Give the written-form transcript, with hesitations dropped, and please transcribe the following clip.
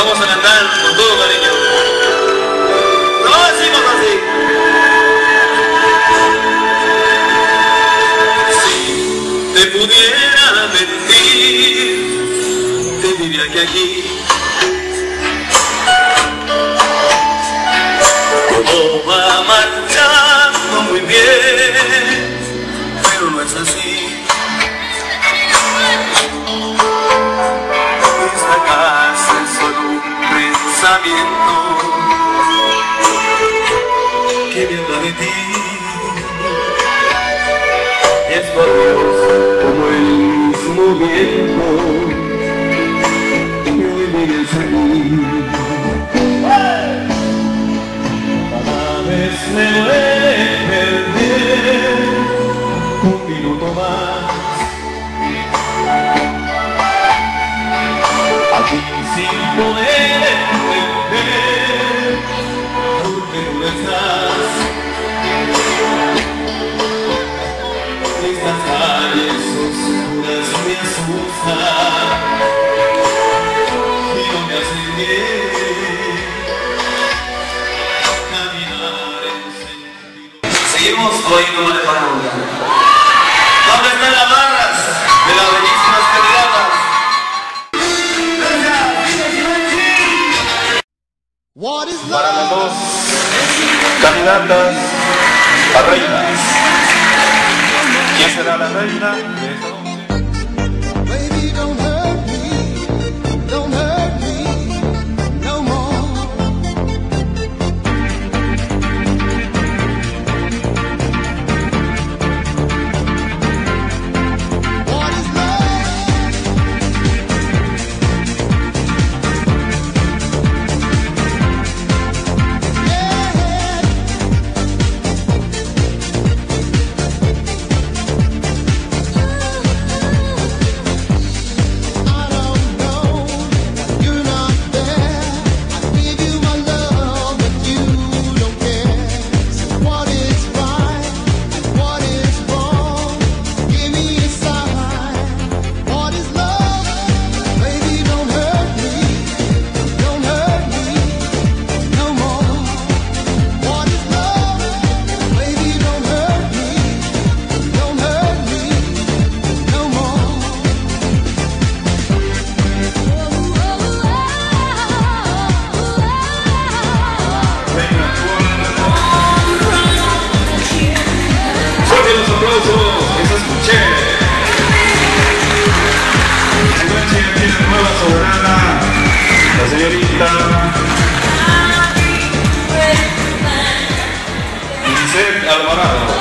vamos a cantar con todo cariño. Lo decimos así. Si te pudiera mentir, te diría que aquí todo va marchando muy bien, pero no es así. Esta casa es solo un pensamiento que me habla de ti. Es por Dios como el mismo viento que hoy vienes a mí. Cada vez me duele perder un minuto más. Aquí sin poder entender por qué tú no estás. Estas calles oscuras me asustan y no me hacen bien caminar en sentido. Seguimos oyendo una parodia. ¿Dónde están las barras de las bellísimas candidatas? Para las dos candidatas a reinas. ¿Quién será la reina de esta noche? Baby, don't hurt me, don't hurt me no more. What is love? La señorita Lisette Alvarado.